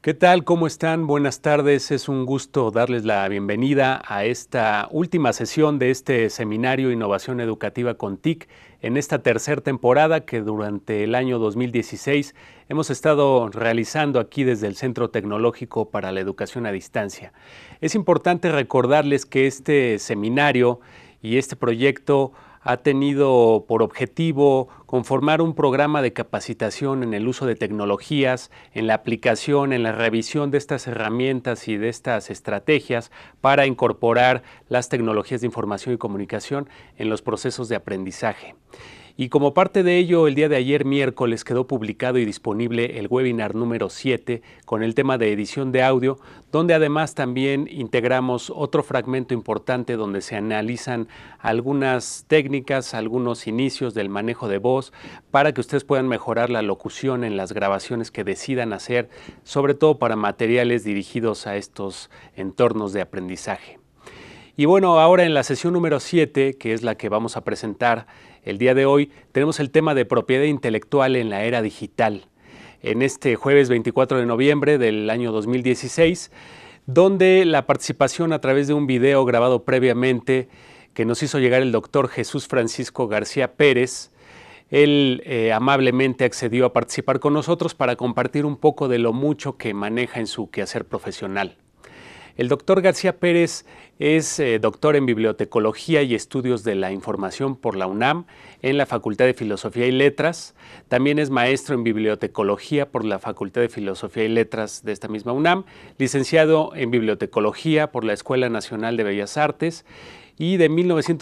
¿Qué tal? ¿Cómo están? Buenas tardes. Es un gusto darles la bienvenida a esta última sesión de este seminario Innovación Educativa con TIC en esta tercera temporada que durante el año 2016 hemos estado realizando aquí desde el Centro Tecnológico para la Educación a Distancia. Es importante recordarles que este seminario y este proyecto ha tenido por objetivo conformar un programa de capacitación en el uso de tecnologías, en la aplicación, en la revisión de estas herramientas y de estas estrategias para incorporar las tecnologías de información y comunicación en los procesos de aprendizaje. Y como parte de ello, el día de ayer miércoles quedó publicado y disponible el webinar número 7 con el tema de edición de audio, donde además también integramos otro fragmento importante donde se analizan algunas técnicas, algunos inicios del manejo de voz para que ustedes puedan mejorar la locución en las grabaciones que decidan hacer, sobre todo para materiales dirigidos a estos entornos de aprendizaje. Y bueno, ahora en la sesión número 7, que es la que vamos a presentar el día de hoy, tenemos el tema de propiedad intelectual en la era digital. En este jueves 24 de noviembre del año 2016, donde la participación a través de un video grabado previamente que nos hizo llegar el doctor Jesús Francisco García Pérez, él amablemente accedió a participar con nosotros para compartir un poco de lo mucho que maneja en su quehacer profesional. El doctor García Pérez es doctor en Bibliotecología y Estudios de la Información por la UNAM en la Facultad de Filosofía y Letras. También es maestro en Bibliotecología por la Facultad de Filosofía y Letras de esta misma UNAM, licenciado en Bibliotecología por la Escuela Nacional de Bellas Artes y de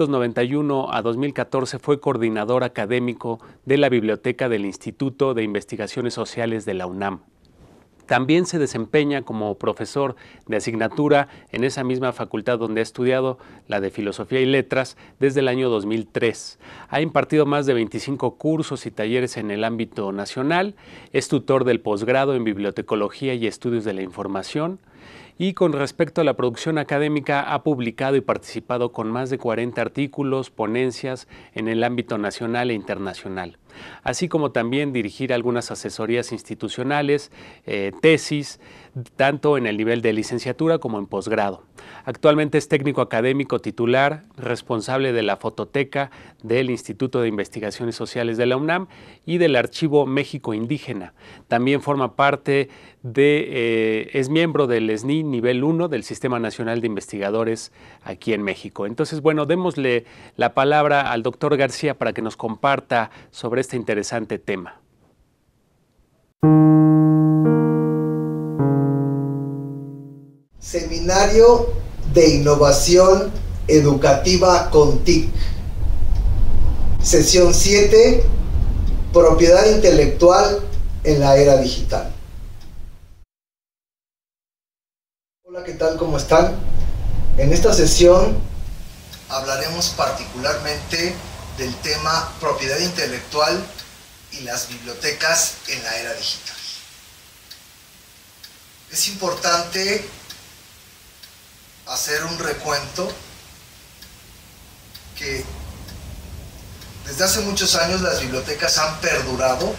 1991 a 2014 fue coordinador académico de la Biblioteca del Instituto de Investigaciones Sociales de la UNAM. También se desempeña como profesor de asignatura en esa misma facultad donde ha estudiado, la de Filosofía y Letras, desde el año 2003. Ha impartido más de 25 cursos y talleres en el ámbito nacional, es tutor del posgrado en Bibliotecología y Estudios de la Información, y con respecto a la producción académica ha publicado y participado con más de 40 artículos, ponencias en el ámbito nacional e internacional, así como también dirigir algunas asesorías institucionales, tesis, tanto en el nivel de licenciatura como en posgrado. Actualmente es técnico académico titular, responsable de la fototeca del Instituto de Investigaciones Sociales de la UNAM y del Archivo México Indígena. También forma parte es miembro del SNI nivel 1 del Sistema Nacional de Investigadores aquí en México. Entonces, bueno, démosle la palabra al doctor García para que nos comparta sobre este interesante tema. Seminario de Innovación Educativa con TIC. Sesión 7, Propiedad Intelectual en la Era Digital. Hola, ¿qué tal? ¿Cómo están? En esta sesión hablaremos particularmente del tema propiedad intelectual y las bibliotecas en la era digital. Es importante hacer un recuento que desde hace muchos años las bibliotecas han perdurado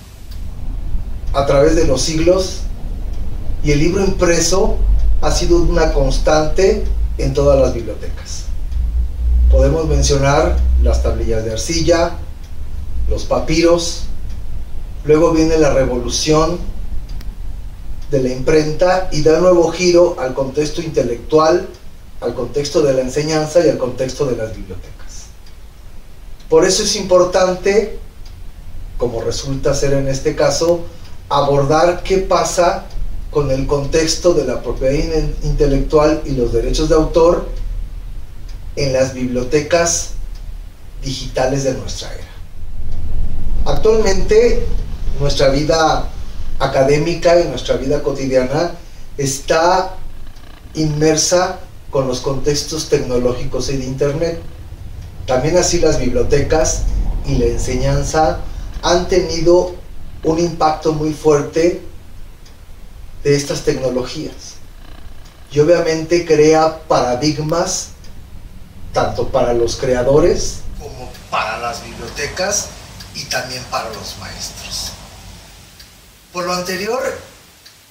a través de los siglos y el libro impreso ha sido una constante en todas las bibliotecas. Podemos mencionar las tablillas de arcilla, los papiros, luego viene la revolución de la imprenta y da nuevo giro al contexto intelectual, al contexto de la enseñanza y al contexto de las bibliotecas. Por eso es importante, como resulta ser en este caso, abordar qué pasa con el contexto de la propiedad intelectual y los derechos de autor en las bibliotecas digitales de nuestra era. Actualmente, nuestra vida académica y nuestra vida cotidiana está inmersa con los contextos tecnológicos y de Internet. También así las bibliotecas y la enseñanza han tenido un impacto muy fuerte de estas tecnologías y obviamente crea paradigmas tanto para los creadores como para las bibliotecas y también para los maestros. Por lo anterior,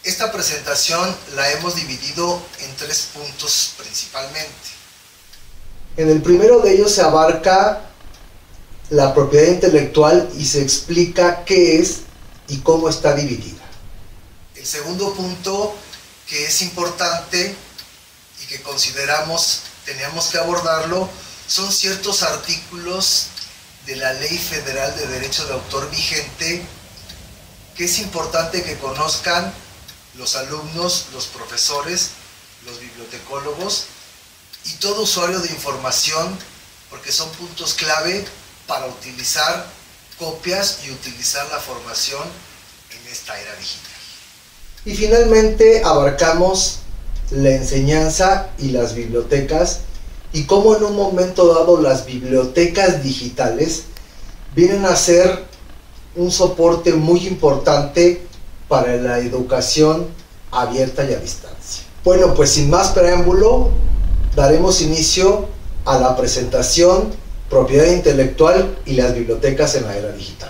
Esta presentación la hemos dividido en 3 puntos principalmente. En el primero de ellos se abarca la propiedad intelectual y se explica qué es y cómo está dividida. El segundo punto, que es importante y que consideramos teníamos que abordarlo, son ciertos artículos de la Ley Federal de Derecho de Autor vigente que es importante que conozcan los alumnos, los profesores, los bibliotecólogos y todo usuario de información, porque son puntos clave para utilizar copias y utilizar la formación en esta era digital. Y finalmente abarcamos la enseñanza y las bibliotecas y cómo en un momento dado las bibliotecas digitales vienen a ser un soporte muy importante para la educación abierta y a distancia. Bueno, pues sin más preámbulo, daremos inicio a la presentación Propiedad intelectual y las bibliotecas en la era digital.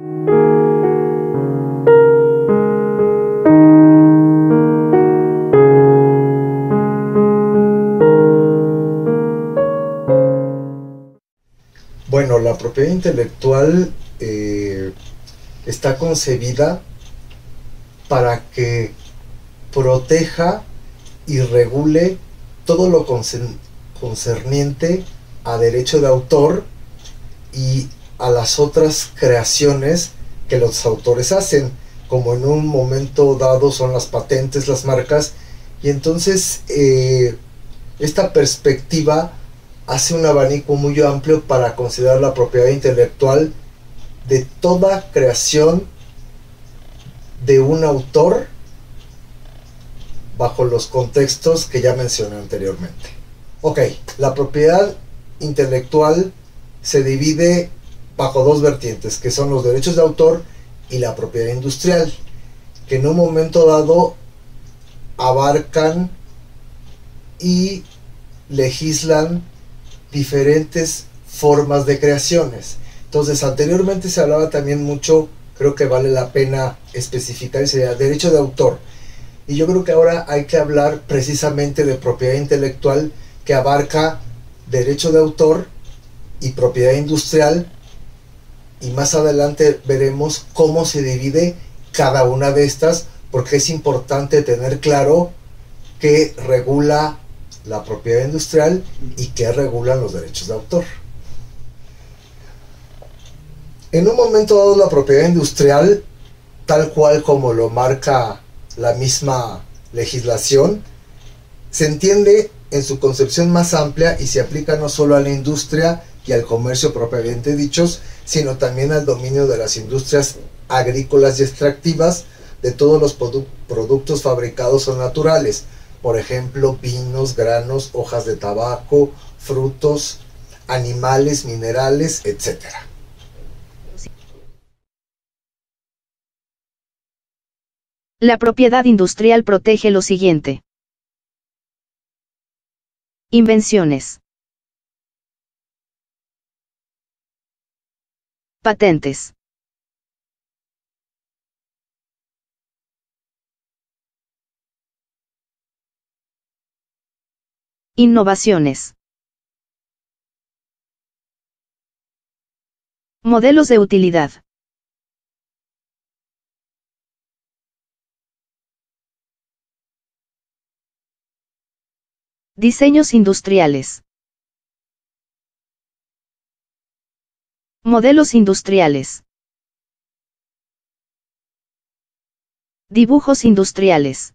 Bueno, la propiedad intelectual está concebida para que proteja y regule todo lo concerniente a derecho de autor y a las otras creaciones que los autores hacen, como en un momento dado son las patentes, las marcas, y entonces esta perspectiva hace un abanico muy amplio para considerar la propiedad intelectual de toda creación de un autor bajo los contextos que ya mencioné anteriormente. Ok, la propiedad intelectual se divide bajo 2 vertientes, que son los derechos de autor y la propiedad industrial, que en un momento dado abarcan y legislan diferentes formas de creaciones. Entonces, anteriormente se hablaba también mucho, creo que vale la pena especificar, sería derecho de autor. Y yo creo que ahora hay que hablar precisamente de propiedad intelectual, que abarca derecho de autor y propiedad industrial, y más adelante veremos cómo se divide cada una de estas, porque es importante tener claro qué regula la propiedad industrial y qué regulan los derechos de autor. En un momento dado, la propiedad industrial, tal cual como lo marca la misma legislación, se entiende en su concepción más amplia y se aplica no solo a la industria y al comercio propiamente dichos, sino también al dominio de las industrias agrícolas y extractivas de todos los productos fabricados o naturales, por ejemplo, vinos, granos, hojas de tabaco, frutos, animales, minerales, etc. La propiedad industrial protege lo siguiente: invenciones, patentes, innovaciones, modelos de utilidad, diseños industriales, modelos industriales, dibujos industriales,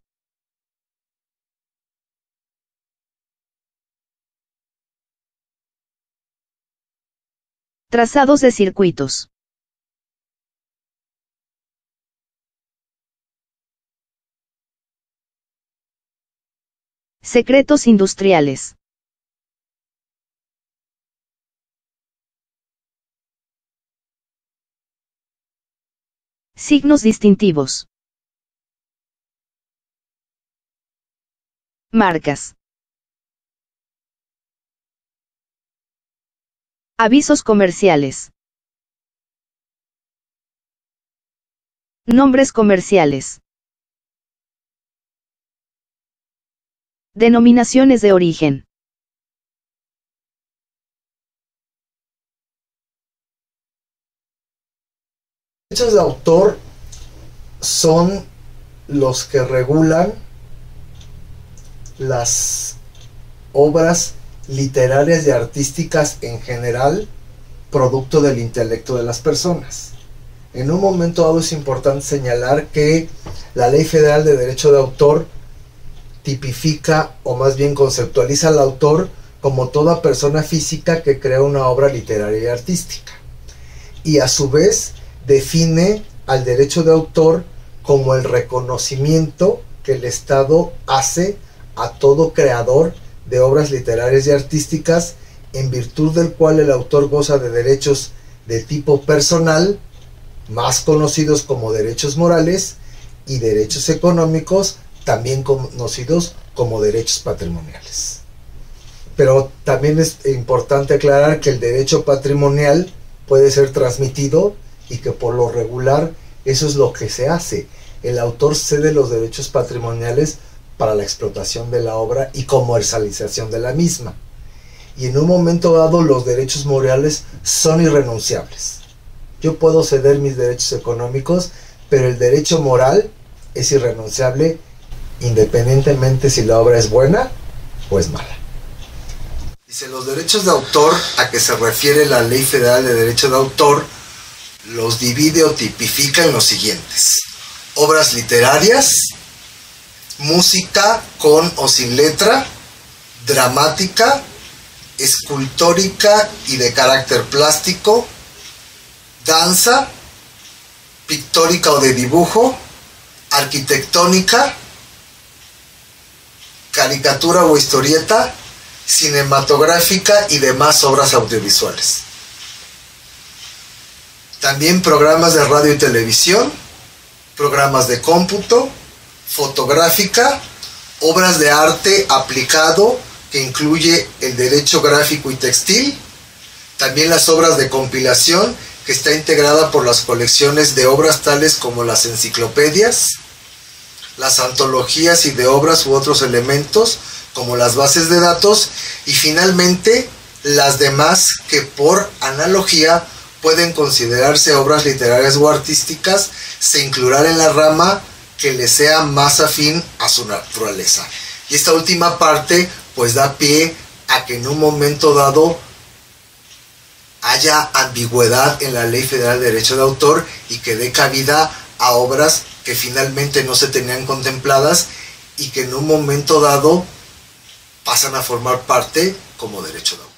trazados de circuitos, secretos industriales, signos distintivos, marcas, avisos comerciales, nombres comerciales, Denominaciones de origen. Los derechos de autor son los que regulan las obras literarias y artísticas en general, producto del intelecto de las personas. En un momento dado es importante señalar que la Ley Federal de Derecho de Autor tipifica, o más bien conceptualiza al autor como toda persona física que crea una obra literaria y artística, y a su vez define al derecho de autor como el reconocimiento que el Estado hace a todo creador de obras literarias y artísticas, en virtud del cual el autor goza de derechos de tipo personal, más conocidos como derechos morales, y derechos económicos, también conocidos como derechos patrimoniales. Pero también es importante aclarar que el derecho patrimonial puede ser transmitido y que por lo regular eso es lo que se hace. El autor cede los derechos patrimoniales para la explotación de la obra y comercialización de la misma. Y en un momento dado los derechos morales son irrenunciables. Yo puedo ceder mis derechos económicos, pero el derecho moral es irrenunciable, independientemente si la obra es buena o es mala. Dice, los derechos de autor a que se refiere la Ley Federal de Derecho de Autor los divide o tipifica en los siguientes: obras literarias, música con o sin letra, dramática, escultórica y de carácter plástico, danza, pictórica o de dibujo, arquitectónica, caricatura o historieta, cinematográfica y demás obras audiovisuales. También programas de radio y televisión, programas de cómputo, fotográfica, obras de arte aplicado que incluye el derecho gráfico y textil, también las obras de compilación que está integrada por las colecciones de obras tales como las enciclopedias, las antologías y de obras u otros elementos como las bases de datos, y finalmente las demás que por analogía pueden considerarse obras literarias o artísticas, se incluirán en la rama que le sea más afín a su naturaleza. Y esta última parte pues da pie a que en un momento dado haya ambigüedad en la Ley Federal de Derecho de Autor y que dé cabida a obras que finalmente no se tenían contempladas y que en un momento dado pasan a formar parte como derecho de autor.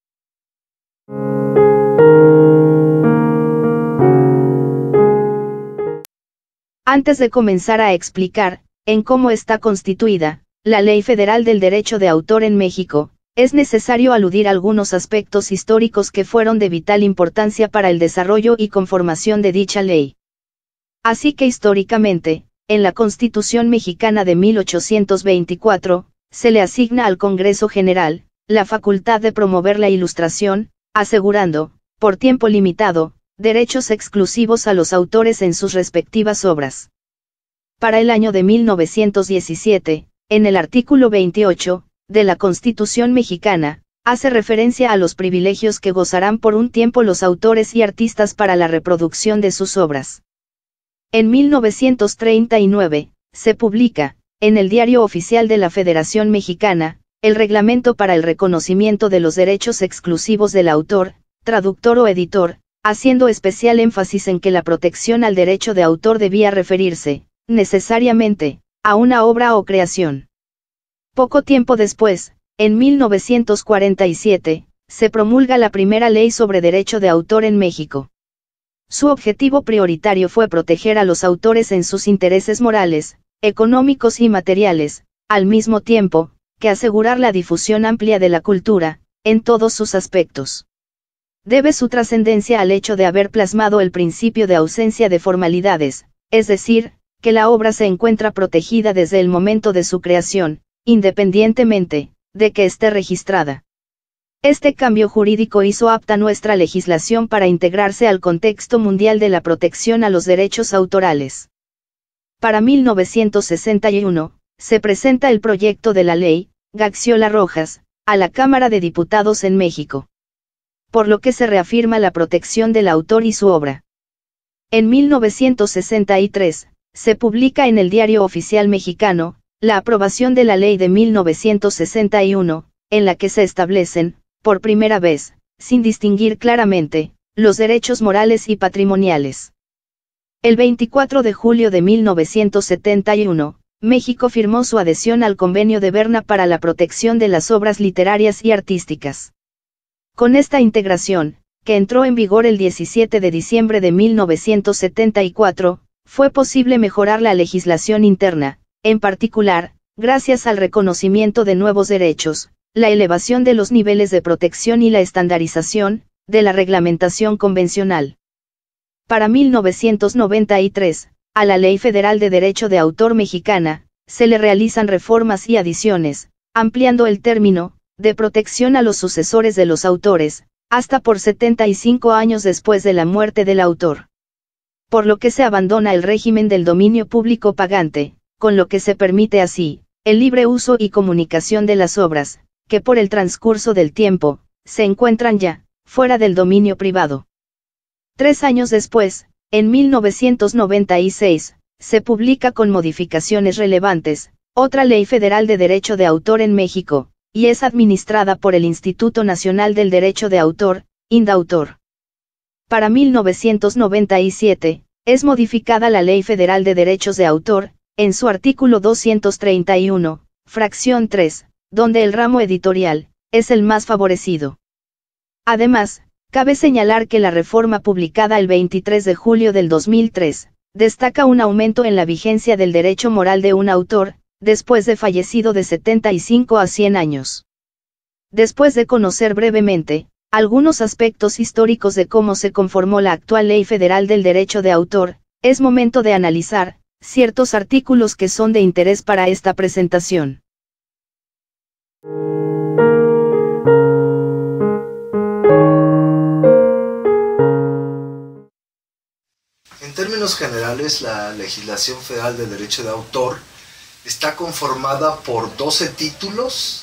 Antes de comenzar a explicar en cómo está constituida la Ley Federal del Derecho de Autor en México, es necesario aludir a algunos aspectos históricos que fueron de vital importancia para el desarrollo y conformación de dicha ley. Así que históricamente, en la Constitución mexicana de 1824, se le asigna al Congreso General la facultad de promover la ilustración, asegurando, por tiempo limitado, derechos exclusivos a los autores en sus respectivas obras. Para el año de 1917, en el artículo 28 de la Constitución mexicana, hace referencia a los privilegios que gozarán por un tiempo los autores y artistas para la reproducción de sus obras. En 1939, se publica, en el Diario Oficial de la Federación Mexicana, el Reglamento para el reconocimiento de los derechos exclusivos del autor, traductor o editor, haciendo especial énfasis en que la protección al derecho de autor debía referirse, necesariamente, a una obra o creación. Poco tiempo después, en 1947, se promulga la primera ley sobre derecho de autor en México. Su objetivo prioritario fue proteger a los autores en sus intereses morales, económicos y materiales, al mismo tiempo que asegurar la difusión amplia de la cultura, en todos sus aspectos. Debe su trascendencia al hecho de haber plasmado el principio de ausencia de formalidades, es decir, que la obra se encuentra protegida desde el momento de su creación, independientemente de que esté registrada. Este cambio jurídico hizo apta nuestra legislación para integrarse al contexto mundial de la protección a los derechos autorales. Para 1961, se presenta el proyecto de la ley Gaxiola Rojas a la Cámara de Diputados en México, por lo que se reafirma la protección del autor y su obra. En 1963, se publica en el Diario Oficial Mexicano, la aprobación de la ley de 1961, en la que se establecen, por primera vez, sin distinguir claramente, los derechos morales y patrimoniales. El 24 de julio de 1971, México firmó su adhesión al Convenio de Berna para la protección de las obras literarias y artísticas. Con esta integración, que entró en vigor el 17 de diciembre de 1974, fue posible mejorar la legislación interna, en particular, gracias al reconocimiento de nuevos derechos, la elevación de los niveles de protección y la estandarización de la reglamentación convencional. Para 1993, a la Ley Federal de Derecho de Autor mexicana, se le realizan reformas y adiciones, ampliando el término de protección a los sucesores de los autores, hasta por 75 años después de la muerte del autor. Por lo que se abandona el régimen del dominio público pagante, con lo que se permite así, el libre uso y comunicación de las obras, que por el transcurso del tiempo, se encuentran ya, fuera del dominio privado. 3 años después, en 1996, se publica con modificaciones relevantes, otra Ley Federal de Derecho de Autor en México, y es administrada por el Instituto Nacional del Derecho de Autor, INDAUTOR. Para 1997, es modificada la Ley Federal de Derechos de Autor, en su artículo 231, fracción 3, donde el ramo editorial es el más favorecido. Además, cabe señalar que la reforma publicada el 23 de julio del 2003, destaca un aumento en la vigencia del derecho moral de un autor, después de fallecido de 75 a 100 años. Después de conocer brevemente algunos aspectos históricos de cómo se conformó la actual Ley Federal del Derecho de Autor, es momento de analizar ciertos artículos que son de interés para esta presentación. En términos generales, la legislación federal de derecho de autor está conformada por 12 títulos,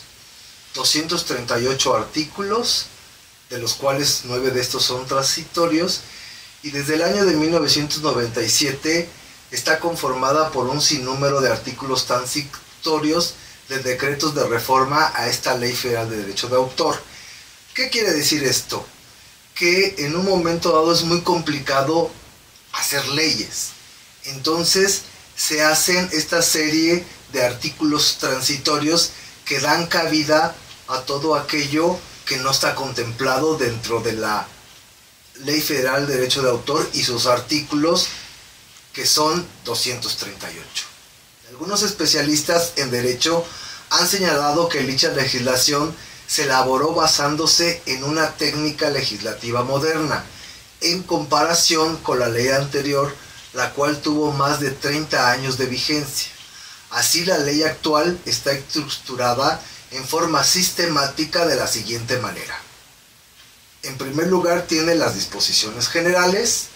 238 artículos, de los cuales 9 de estos son transitorios, y desde el año de 1997 está conformada por un sinnúmero de artículos transitorios de decretos de reforma a esta Ley Federal de Derecho de Autor. ¿Qué quiere decir esto? Que en un momento dado es muy complicado hacer leyes. Entonces se hacen esta serie de artículos transitorios que dan cabida a todo aquello que no está contemplado dentro de la Ley Federal de Derecho de Autor y sus artículos, que son 238. Algunos especialistas en derecho han señalado que dicha legislación se elaboró basándose en una técnica legislativa moderna, en comparación con la ley anterior, la cual tuvo más de 30 años de vigencia. Así, la ley actual está estructurada en forma sistemática de la siguiente manera. En primer lugar, tiene las disposiciones generales.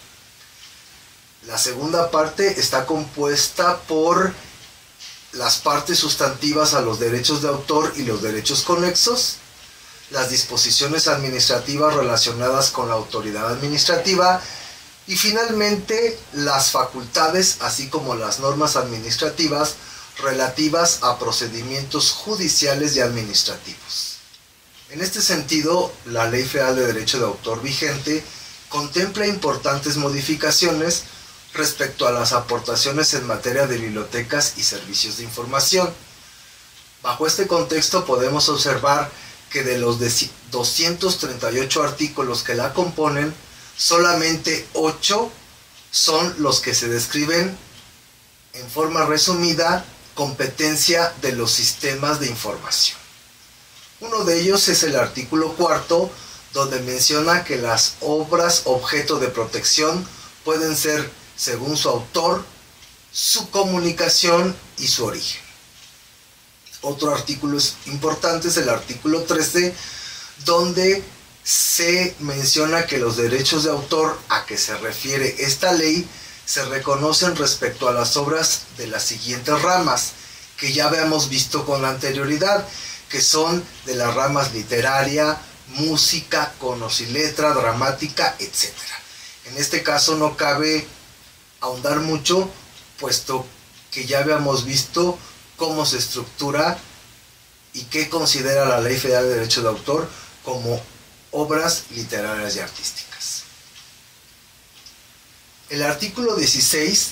La segunda parte está compuesta por las partes sustantivas a los derechos de autor y los derechos conexos, las disposiciones administrativas relacionadas con la autoridad administrativa y finalmente las facultades, así como las normas administrativas relativas a procedimientos judiciales y administrativos. En este sentido, la Ley Federal de Derecho de Autor vigente contempla importantes modificaciones respecto a las aportaciones en materia de bibliotecas y servicios de información. Bajo este contexto podemos observar que de los 238 artículos que la componen, solamente 8 son los que se describen en forma resumida competencia de los sistemas de información. Uno de ellos es el artículo 4, donde menciona que las obras objeto de protección pueden ser según su autor, su comunicación y su origen. Otro artículo importante es el artículo 13, donde se menciona que los derechos de autor a que se refiere esta ley se reconocen respecto a las obras de las siguientes ramas: que ya habíamos visto con anterioridad, que son de las ramas literaria, música, conos y letra, dramática, etc. En este caso no cabe ahondar mucho, puesto que ya habíamos visto cómo se estructura y qué considera la Ley Federal de Derecho de Autor como obras literarias y artísticas. El artículo 16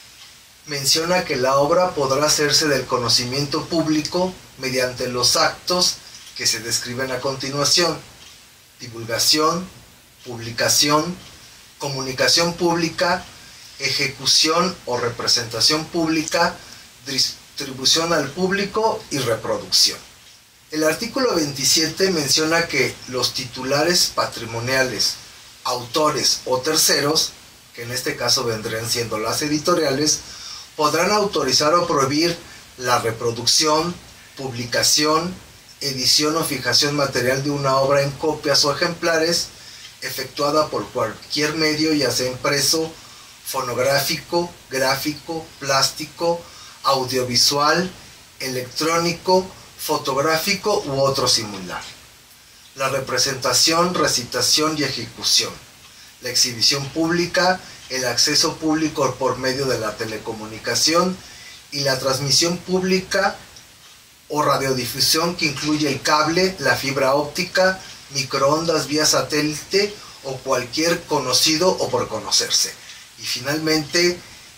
menciona que la obra podrá hacerse del conocimiento público mediante los actos que se describen a continuación: divulgación, publicación, comunicación pública, ejecución o representación pública, distribución al público y reproducción. El artículo 27 menciona que los titulares patrimoniales, autores o terceros, que en este caso vendrían siendo las editoriales, podrán autorizar o prohibir la reproducción, publicación, edición o fijación material de una obra en copias o ejemplares, efectuada por cualquier medio, ya sea impreso, fonográfico, gráfico, plástico, audiovisual, electrónico, fotográfico u otro similar. La representación, recitación y ejecución, la exhibición pública, el acceso público por medio de la telecomunicación y la transmisión pública o radiodifusión, que incluye el cable, la fibra óptica, microondas vía satélite o cualquier conocido o por conocerse. Y finalmente,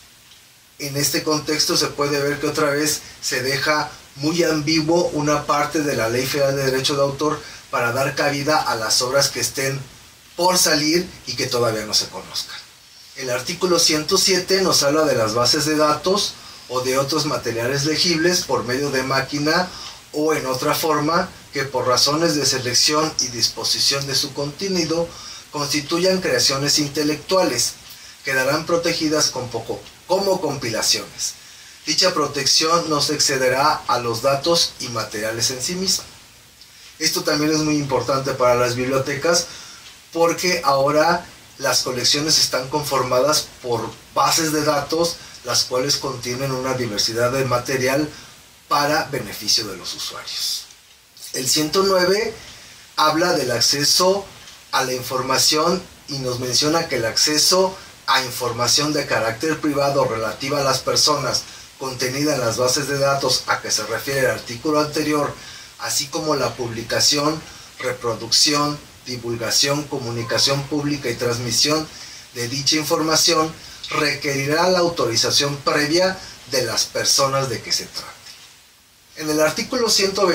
en este contexto se puede ver que otra vez se deja muy ambiguo una parte de la Ley Federal de Derecho de Autor para dar cabida a las obras que estén por salir y que todavía no se conozcan. El artículo 107 nos habla de las bases de datos o de otros materiales legibles por medio de máquina o en otra forma que por razones de selección y disposición de su contenido constituyan creaciones intelectuales. Quedarán protegidas como compilaciones. Dicha protección no se excederá a los datos y materiales en sí mismos. Esto también es muy importante para las bibliotecas, porque ahora las colecciones están conformadas por bases de datos, las cuales contienen una diversidad de material para beneficio de los usuarios. El 109 habla del acceso a la información y nos menciona que el acceso a información de carácter privado relativa a las personas contenida en las bases de datos a que se refiere el artículo anterior, así como la publicación, reproducción, divulgación, comunicación pública y transmisión de dicha información, requerirá la autorización previa de las personas de que se trate. En el artículo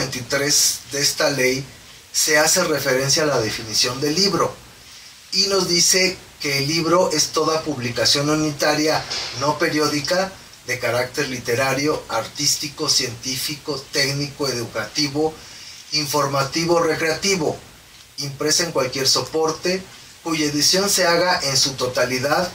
123 de esta ley se hace referencia a la definición del libro y nos dice que el libro es toda publicación unitaria no periódica de carácter literario, artístico, científico, técnico, educativo, informativo, recreativo, impresa en cualquier soporte, cuya edición se haga en su totalidad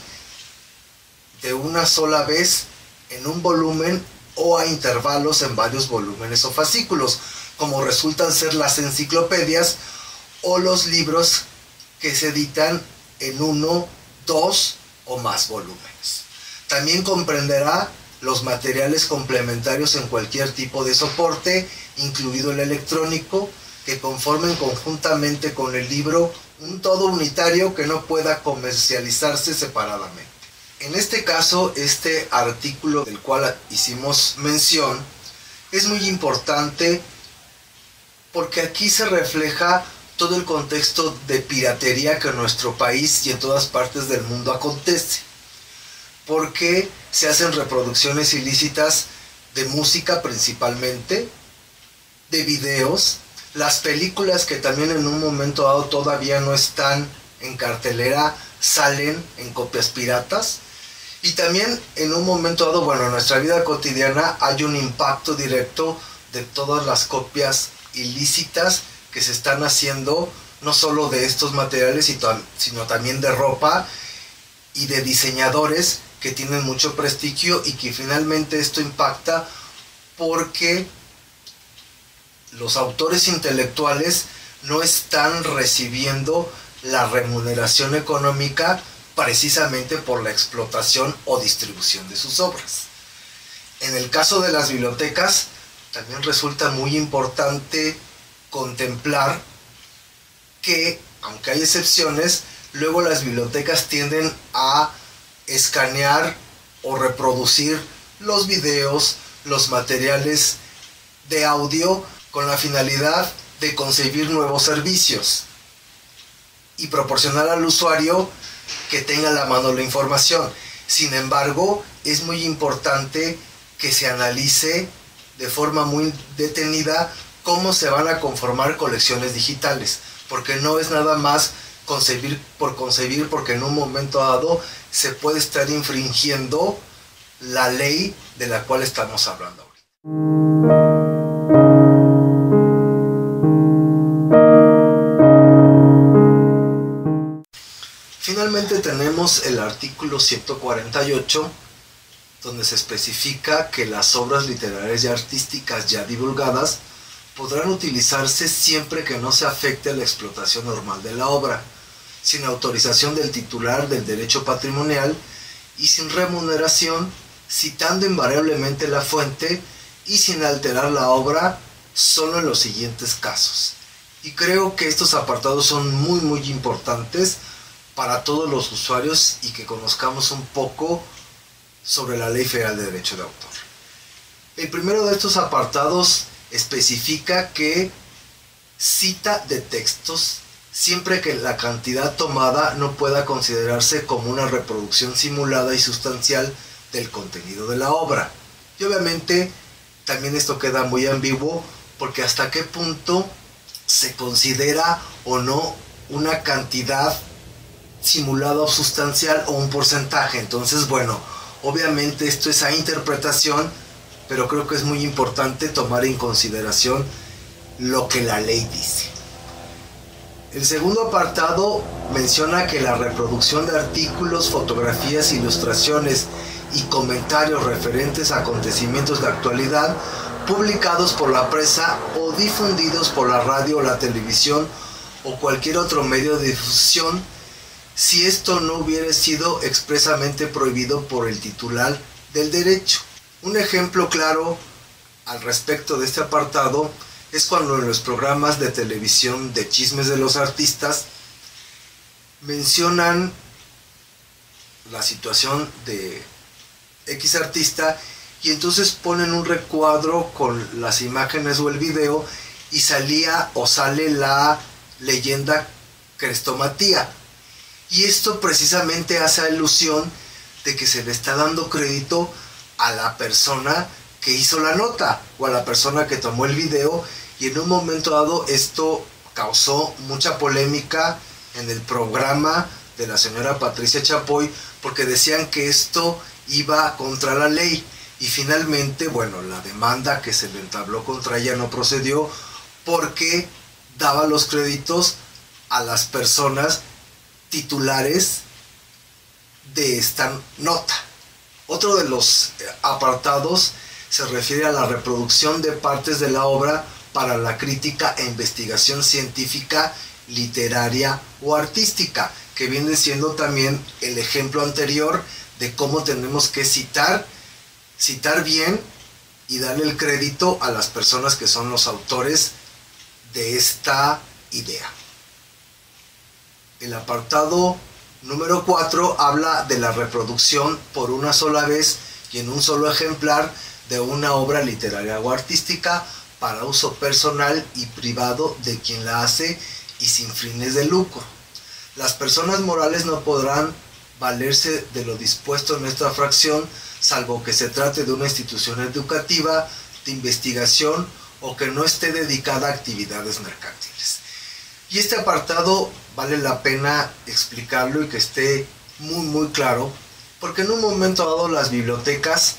de una sola vez en un volumen o a intervalos en varios volúmenes o fascículos, como resultan ser las enciclopedias o los libros que se editan en 1, 2 o más volúmenes. También comprenderá los materiales complementarios en cualquier tipo de soporte, incluido el electrónico, que conformen conjuntamente con el libro un todo unitario que no pueda comercializarse separadamente. En este caso, este artículo del cual hicimos mención es muy importante porque aquí se refleja todo el contexto de piratería que en nuestro país y en todas partes del mundo acontece, porque se hacen reproducciones ilícitas de música principalmente, de videos, las películas que también en un momento dado todavía no están en cartelera salen en copias piratas, y también en un momento dado, bueno, en nuestra vida cotidiana hay un impacto directo de todas las copias ilícitas que se están haciendo, no solo de estos materiales, sino también de ropa y de diseñadores que tienen mucho prestigio, y que finalmente esto impacta porque los autores intelectuales no están recibiendo la remuneración económica precisamente por la explotación o distribución de sus obras. En el caso de las bibliotecas, también resulta muy importante contemplar que, aunque hay excepciones, luego las bibliotecas tienden a escanear o reproducir los videos, los materiales de audio con la finalidad de concebir nuevos servicios y proporcionar al usuario que tenga a la mano la información. Sin embargo, es muy importante que se analice de forma muy detenida cómo se van a conformar colecciones digitales, porque no es nada más concebir por concebir, porque en un momento dado se puede estar infringiendo la ley de la cual estamos hablando ahorita. Finalmente tenemos el artículo 148, donde se especifica que las obras literarias y artísticas ya divulgadas podrán utilizarse siempre que no se afecte a la explotación normal de la obra, sin autorización del titular del derecho patrimonial y sin remuneración, citando invariablemente la fuente y sin alterar la obra solo en los siguientes casos. Y creo que estos apartados son muy importantes para todos los usuarios y que conozcamos un poco sobre la Ley Federal de Derecho de Autor. El primero de estos apartados especifica que cita de textos siempre que la cantidad tomada no pueda considerarse como una reproducción simulada y sustancial del contenido de la obra. Y obviamente también esto queda muy ambiguo, porque hasta qué punto se considera o no una cantidad simulada o sustancial o un porcentaje. Entonces, bueno, obviamente esto es a interpretación, pero creo que es muy importante tomar en consideración lo que la ley dice. El segundo apartado menciona que la reproducción de artículos, fotografías, ilustraciones y comentarios referentes a acontecimientos de actualidad publicados por la prensa o difundidos por la radio o la televisión o cualquier otro medio de difusión, si esto no hubiera sido expresamente prohibido por el titular del derecho. Un ejemplo claro al respecto de este apartado es cuando en los programas de televisión de chismes de los artistas mencionan la situación de X artista y entonces ponen un recuadro con las imágenes o el video y salía o sale la leyenda crestomatía. Y esto precisamente hace alusión de que se le está dando crédito a la persona que hizo la nota o a la persona que tomó el video, y en un momento dado esto causó mucha polémica en el programa de la señora Patricia Chapoy, porque decían que esto iba contra la ley, y finalmente, bueno, la demanda que se le entabló contra ella no procedió porque daba los créditos a las personas titulares de esta nota. Otro de los apartados se refiere a la reproducción de partes de la obra para la crítica e investigación científica, literaria o artística, que viene siendo también el ejemplo anterior de cómo tenemos que citar bien y darle el crédito a las personas que son los autores de esta idea. El apartado número 4 habla de la reproducción por una sola vez y en un solo ejemplar de una obra literaria o artística para uso personal y privado de quien la hace y sin fines de lucro. Las personas morales no podrán valerse de lo dispuesto en esta fracción, salvo que se trate de una institución educativa, de investigación o que no esté dedicada a actividades mercantiles. Y este apartado vale la pena explicarlo y que esté muy claro, porque en un momento dado las bibliotecas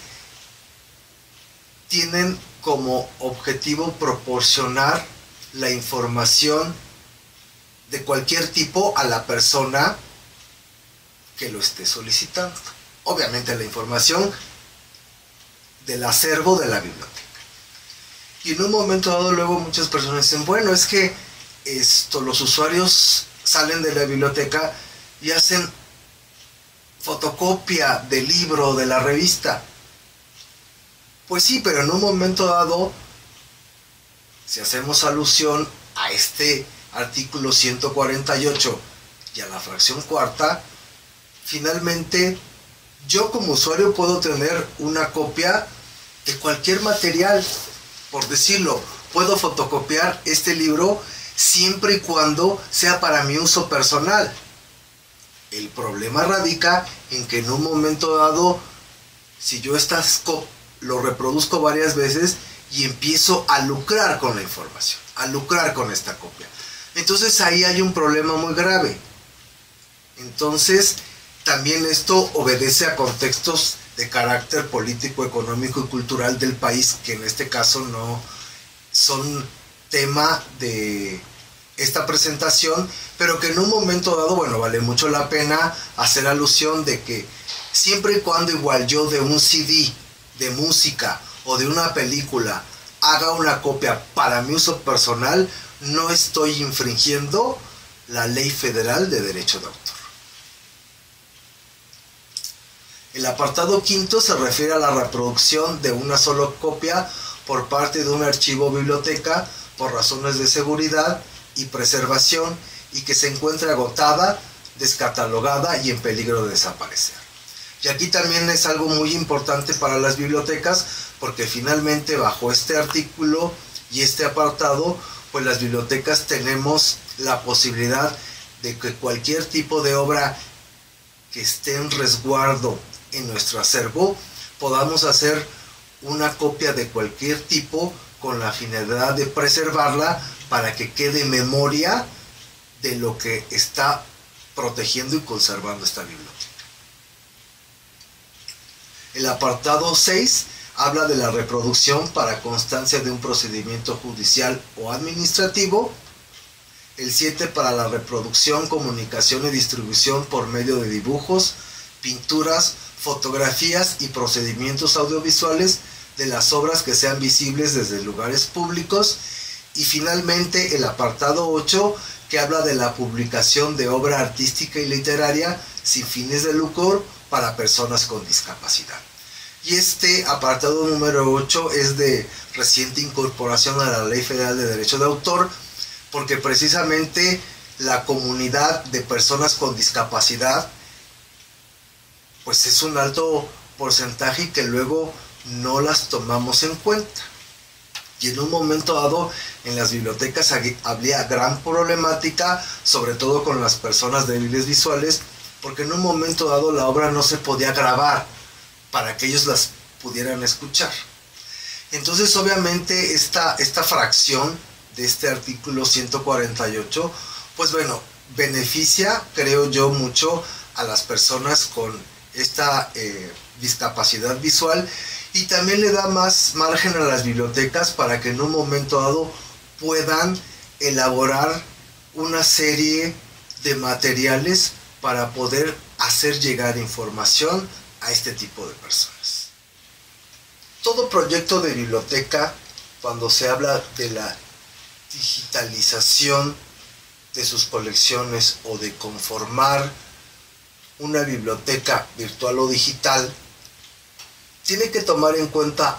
tienen como objetivo proporcionar la información de cualquier tipo a la persona que lo esté solicitando. Obviamente la información del acervo de la biblioteca. Y en un momento dado luego muchas personas dicen, bueno, es que los usuarios salen de la biblioteca y hacen fotocopia del libro, de la revista. Pues sí, pero en un momento dado, si hacemos alusión a este artículo 148 y a la fracción cuarta, finalmente yo como usuario puedo tener una copia de cualquier material. Por decirlo, puedo fotocopiar este libro siempre y cuando sea para mi uso personal. El problema radica en que en un momento dado, si yo lo reproduzco varias veces y empiezo a lucrar con la información, a lucrar con esta copia, entonces ahí hay un problema muy grave. Entonces, también esto obedece a contextos de carácter político, económico y cultural del país, que en este caso no son tema de esta presentación, pero que en un momento dado, bueno, vale mucho la pena hacer alusión de que siempre y cuando igual yo de un CD de música o de una película haga una copia para mi uso personal, no estoy infringiendo la Ley Federal de Derecho de Autor. El apartado quinto se refiere a la reproducción de una sola copia por parte de un archivo o biblioteca por razones de seguridad y preservación y que se encuentre agotada, descatalogada y en peligro de desaparecer. Y aquí también es algo muy importante para las bibliotecas, porque finalmente bajo este artículo y este apartado, pues las bibliotecas tenemos la posibilidad de que cualquier tipo de obra que esté en resguardo en nuestro acervo, podamos hacer una copia de cualquier tipo con la finalidad de preservarla para que quede memoria de lo que está protegiendo y conservando esta biblioteca. El apartado 6 habla de la reproducción para constancia de un procedimiento judicial o administrativo. El 7 para la reproducción, comunicación y distribución por medio de dibujos, pinturas, fotografías y procedimientos audiovisuales de las obras que sean visibles desde lugares públicos. Y finalmente el apartado 8 que habla de la publicación de obra artística y literaria sin fines de lucro para personas con discapacidad. Y este apartado número 8 es de reciente incorporación a la Ley Federal de Derecho de Autor, porque precisamente la comunidad de personas con discapacidad pues es un alto porcentaje y que luego no las tomamos en cuenta. Y en un momento dado en las bibliotecas había gran problemática, sobre todo con las personas débiles visuales, porque en un momento dado la obra no se podía grabar para que ellos las pudieran escuchar. Entonces obviamente esta fracción de este artículo 148, pues bueno, beneficia, creo yo, mucho a las personas con esta discapacidad visual, y también le da más margen a las bibliotecas para que en un momento dado puedan elaborar una serie de materiales para poder hacer llegar información a este tipo de personas. Todo proyecto de biblioteca, cuando se habla de la digitalización de sus colecciones o de conformar una biblioteca virtual o digital, tiene que tomar en cuenta,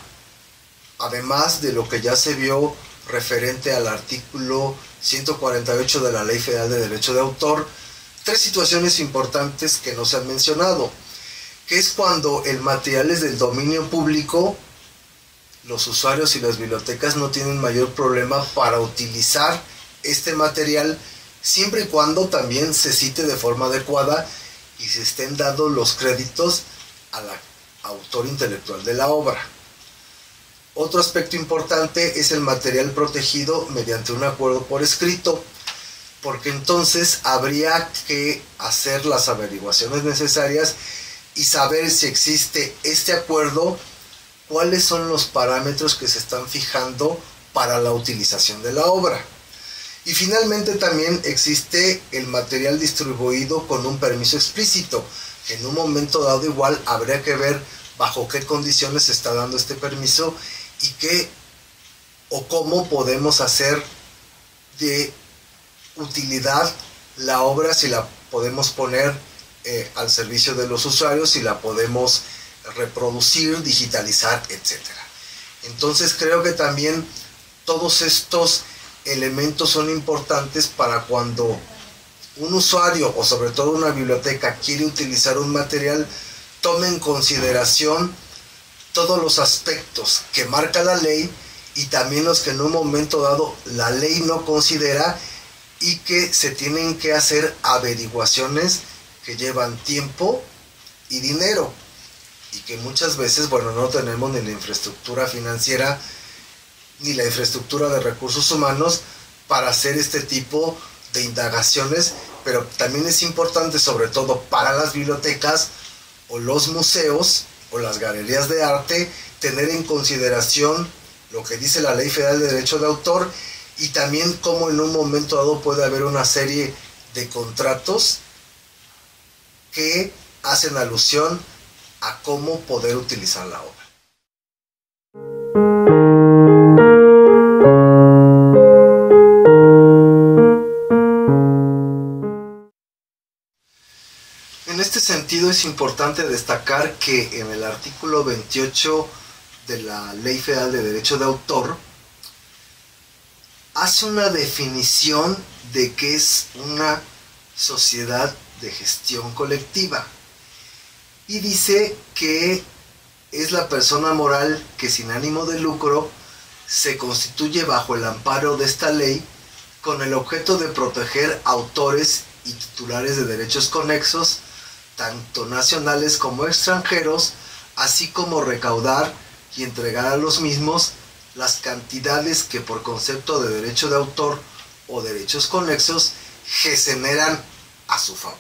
además de lo que ya se vio referente al artículo 148 de la Ley Federal de Derecho de Autor, tres situaciones importantes que no se han mencionado, que es cuando el material es del dominio público, los usuarios y las bibliotecas no tienen mayor problema para utilizar este material, siempre y cuando también se cite de forma adecuada y se estén dando los créditos al autor intelectual de la obra. Otro aspecto importante es el material protegido mediante un acuerdo por escrito, porque entonces habría que hacer las averiguaciones necesarias y saber si existe este acuerdo, cuáles son los parámetros que se están fijando para la utilización de la obra. Y finalmente también existe el material distribuido con un permiso explícito, que en un momento dado igual habría que ver bajo qué condiciones se está dando este permiso y qué o cómo podemos hacer de utilidad la obra, si la podemos poner al servicio de los usuarios, si la podemos reproducir, digitalizar, etc. Entonces creo que también todos estos elementos son importantes para cuando un usuario o sobre todo una biblioteca quiere utilizar un material, tome en consideración todos los aspectos que marca la ley y también los que en un momento dado la ley no considera y que se tienen que hacer averiguaciones que llevan tiempo y dinero y que muchas veces, bueno, no tenemos ni la infraestructura financiera ni la infraestructura de recursos humanos para hacer este tipo de indagaciones, pero también es importante, sobre todo para las bibliotecas o los museos o las galerías de arte, tener en consideración lo que dice la Ley Federal de Derecho de Autor y también cómo en un momento dado puede haber una serie de contratos que hacen alusión a cómo poder utilizar la obra. En este sentido es importante destacar que en el artículo 28 de la Ley Federal de Derecho de Autor hace una definición de qué es una sociedad de gestión colectiva y dice que es la persona moral que sin ánimo de lucro se constituye bajo el amparo de esta ley con el objeto de proteger autores y titulares de derechos conexos, tanto nacionales como extranjeros, así como recaudar y entregar a los mismos las cantidades que por concepto de derecho de autor o derechos conexos generan a su favor.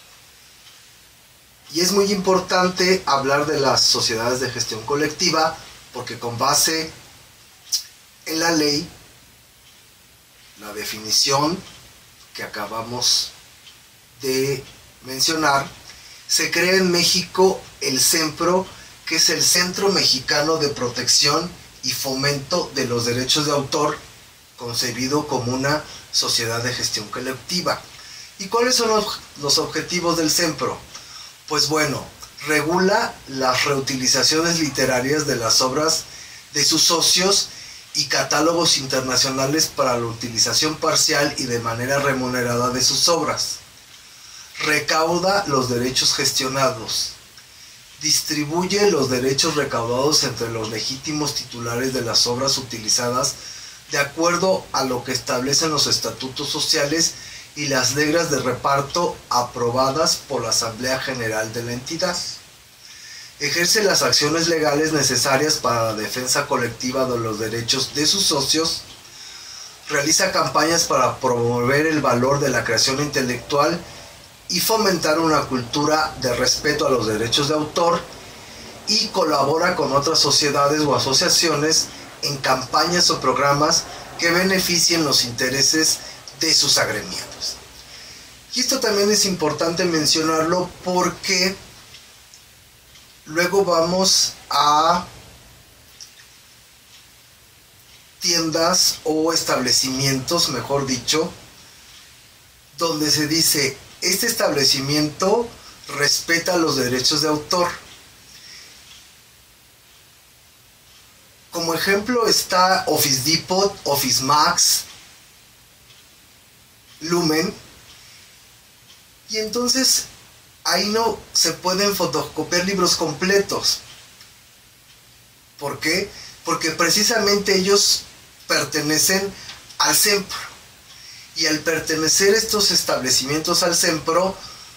Y es muy importante hablar de las sociedades de gestión colectiva porque con base en la ley, la definición que acabamos de mencionar, se crea en México el CEMPRO, que es el Centro Mexicano de Protección y Fomento de los Derechos de Autor, concebido como una sociedad de gestión colectiva. ¿Y cuáles son los objetivos del CEMPRO? Pues bueno, regula las reutilizaciones literarias de las obras de sus socios y catálogos internacionales para la utilización parcial y de manera remunerada de sus obras. Recauda los derechos gestionados. Distribuye los derechos recaudados entre los legítimos titulares de las obras utilizadas de acuerdo a lo que establecen los estatutos sociales y las reglas de reparto aprobadas por la Asamblea General de la entidad. Ejerce las acciones legales necesarias para la defensa colectiva de los derechos de sus socios. Realiza campañas para promover el valor de la creación intelectual y fomentar una cultura de respeto a los derechos de autor, y colabora con otras sociedades o asociaciones en campañas o programas que beneficien los intereses de sus agremiados. Y esto también es importante mencionarlo porque luego vamos a tiendas o establecimientos, mejor dicho, donde se dice: este establecimiento respeta los derechos de autor. Como ejemplo está Office Depot, Office Max, Lumen, y entonces ahí no se pueden fotocopiar libros completos. ¿Por qué? Porque precisamente ellos pertenecen al CEMPRO. Y al pertenecer estos establecimientos al CEMPRO,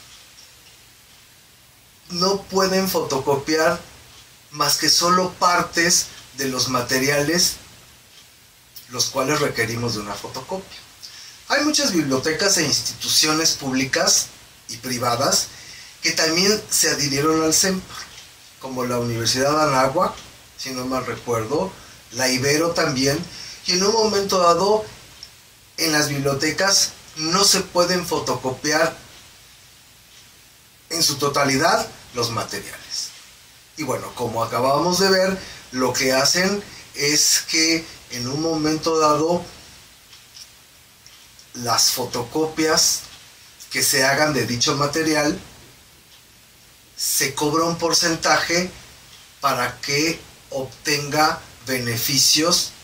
no pueden fotocopiar más que solo partes de los materiales los cuales requerimos de una fotocopia. Hay muchas bibliotecas e instituciones públicas y privadas que también se adhirieron al CEMPRO, como la Universidad de Anáhuac, si no mal recuerdo, la Ibero también, y en un momento dado en las bibliotecas no se pueden fotocopiar en su totalidad los materiales. Y bueno, como acabamos de ver, lo que hacen es que en un momento dado las fotocopias que se hagan de dicho material se cobra un porcentaje para que obtenga beneficios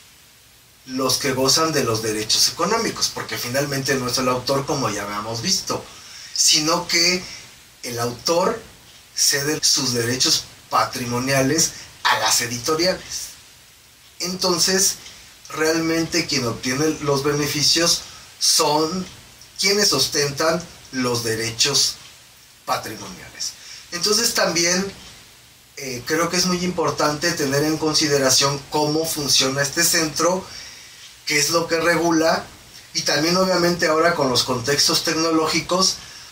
los que gozan de los derechos económicos, porque finalmente no es el autor, como ya habíamos visto, sino que el autor cede sus derechos patrimoniales a las editoriales. Entonces, realmente quien obtiene los beneficios son quienes ostentan los derechos patrimoniales. Entonces también creo que es muy importante tener en consideración cómo funciona este centro, qué es lo que regula, y también obviamente ahora con los contextos tecnológicos,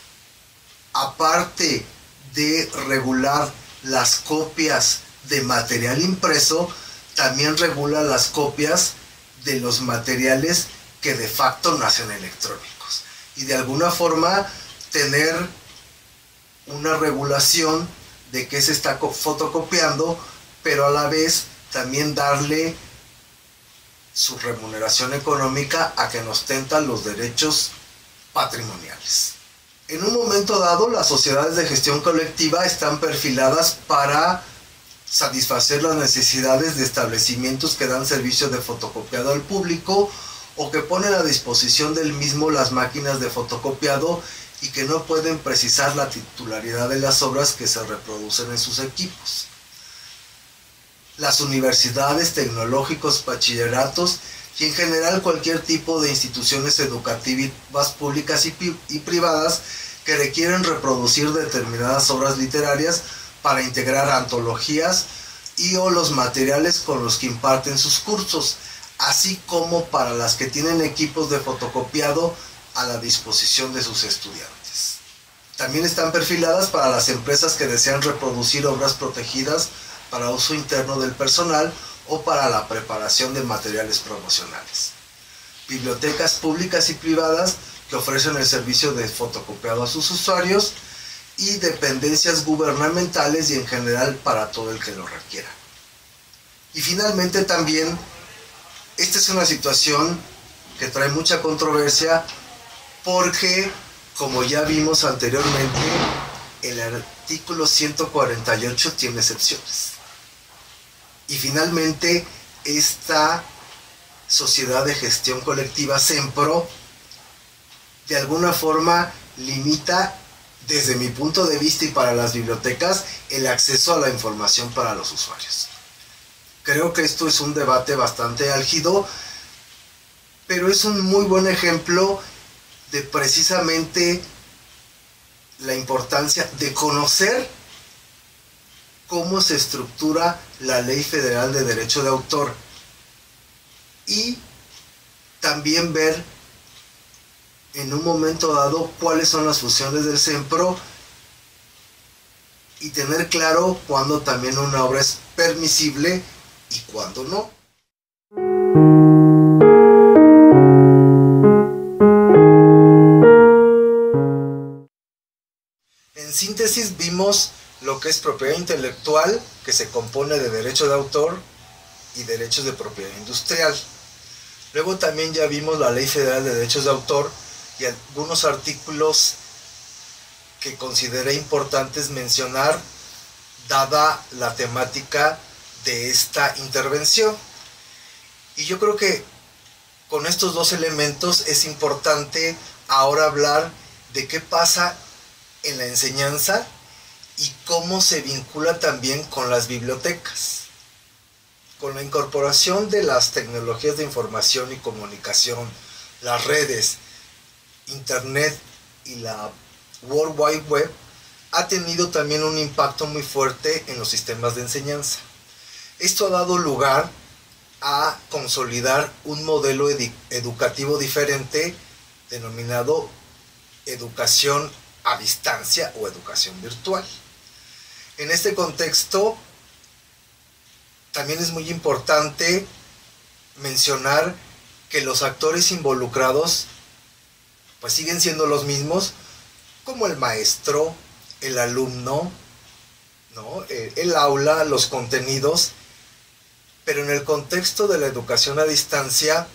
aparte de regular las copias de material impreso, también regula las copias de los materiales que de facto nacen electrónicos. Y de alguna forma tener una regulación de qué se está fotocopiando, pero a la vez también darle su remuneración económica a quien ostenta los derechos patrimoniales. En un momento dado, las sociedades de gestión colectiva están perfiladas para satisfacer las necesidades de establecimientos que dan servicio de fotocopiado al público o que ponen a disposición del mismo las máquinas de fotocopiado y que no pueden precisar la titularidad de las obras que se reproducen en sus equipos. Las universidades, tecnológicos, bachilleratos y en general cualquier tipo de instituciones educativas públicas y privadas que requieren reproducir determinadas obras literarias para integrar antologías y o los materiales con los que imparten sus cursos, así como para las que tienen equipos de fotocopiado a la disposición de sus estudiantes. También están perfiladas para las empresas que desean reproducir obras protegidas para uso interno del personal o para la preparación de materiales promocionales. Bibliotecas públicas y privadas que ofrecen el servicio de fotocopiado a sus usuarios y dependencias gubernamentales y en general para todo el que lo requiera. Y finalmente también, esta es una situación que trae mucha controversia porque, como ya vimos anteriormente, el artículo 148 tiene excepciones. Y finalmente, esta sociedad de gestión colectiva, SEMPRO, de alguna forma limita, desde mi punto de vista y para las bibliotecas, el acceso a la información para los usuarios. Creo que esto es un debate bastante álgido, pero es un muy buen ejemplo de precisamente la importancia de conocer cómo se estructura la Ley Federal de Derecho de Autor y también ver en un momento dado cuáles son las funciones del SEMPRO y tener claro cuándo también una obra es permisible y cuándo no. En síntesis vimos lo que es propiedad intelectual, que se compone de derecho de autor y derechos de propiedad industrial. Luego también ya vimos la Ley Federal de Derechos de Autor y algunos artículos que consideré importantes mencionar dada la temática de esta intervención. Y yo creo que con estos dos elementos es importante ahora hablar de qué pasa en la enseñanza y cómo se vincula también con las bibliotecas. Con la incorporación de las tecnologías de información y comunicación, las redes, Internet y la World Wide Web, ha tenido también un impacto muy fuerte en los sistemas de enseñanza. Esto ha dado lugar a consolidar un modelo educativo diferente denominado educación a distancia o educación virtual. En este contexto, también es muy importante mencionar que los actores involucrados pues siguen siendo los mismos, como el maestro, el alumno, ¿no? El aula, los contenidos, pero en el contexto de la educación a distancia,